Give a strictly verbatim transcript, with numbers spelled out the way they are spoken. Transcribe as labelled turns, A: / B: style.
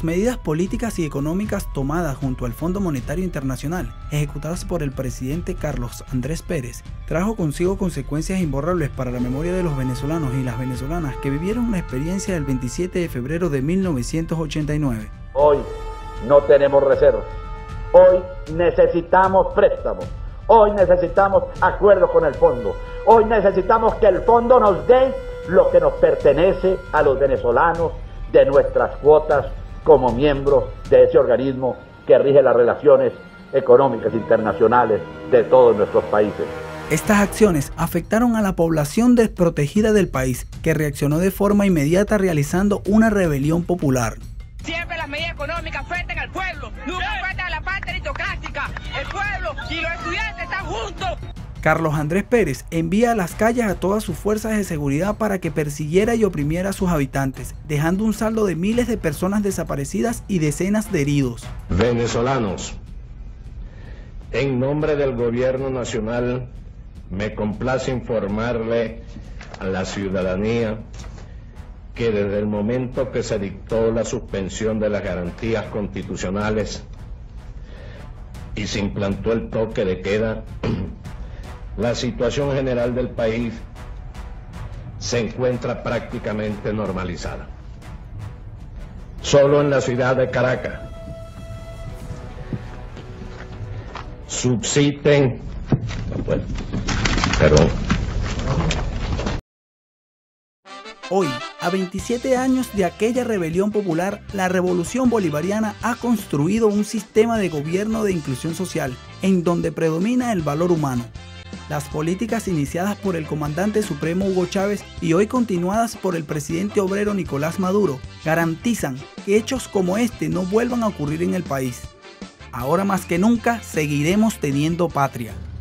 A: medidas políticas y económicas tomadas junto al Fondo Monetario Internacional, ejecutadas por el presidente Carlos Andrés Pérez, trajo consigo consecuencias imborrables para la memoria de los venezolanos y las venezolanas que vivieron la experiencia del veintisiete de febrero de mil novecientos ochenta y nueve.
B: Hoy no tenemos reservas, hoy necesitamos préstamos, hoy necesitamos acuerdos con el fondo, hoy necesitamos que el fondo nos dé lo que nos pertenece a los venezolanos de nuestras cuotas como miembros de ese organismo que rige las relaciones económicas internacionales de todos nuestros países.
A: Estas acciones afectaron a la población desprotegida del país, que reaccionó de forma inmediata realizando una rebelión popular.
C: Siempre las medidas económicas afectan al pueblo, nunca afectan a la parte aristocrática. El pueblo y los estudiantes están juntos.
A: Carlos Andrés Pérez envía a las calles a todas sus fuerzas de seguridad para que persiguiera y oprimiera a sus habitantes, dejando un saldo de miles de personas desaparecidas y decenas de heridos.
D: Venezolanos, en nombre del gobierno nacional, me complace informarle a la ciudadanía que desde el momento que se dictó la suspensión de las garantías constitucionales y se implantó el toque de queda, la situación general del país se encuentra prácticamente normalizada. Solo en la ciudad de Caracas subsisten, bueno, perdón.
A: Hoy, a veintisiete años de aquella rebelión popular, la Revolución Bolivariana ha construido un sistema de gobierno de inclusión social, en donde predomina el valor humano. Las políticas iniciadas por el comandante supremo Hugo Chávez y hoy continuadas por el presidente obrero Nicolás Maduro garantizan que hechos como este no vuelvan a ocurrir en el país. Ahora más que nunca seguiremos teniendo patria.